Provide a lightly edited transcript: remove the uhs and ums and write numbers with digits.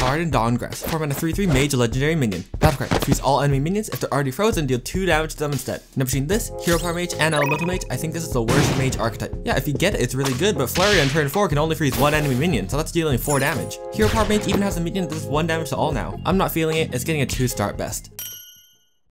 Varden Dawngrasp. 4-mana 3/3 mage legendary minion. Battlecry, freeze all enemy minions if they're already frozen, deal 2 damage to them instead. Now between this, Hero Power Mage, and Elemental Mage, I think this is the worst mage archetype. Yeah, if you get it, it's really good, but Flurry on turn 4 can only freeze 1 enemy minion, so that's dealing 4 damage. Hero Power Mage even has a minion that does 1 damage to all now. I'm not feeling it, it's getting a 2-star at best.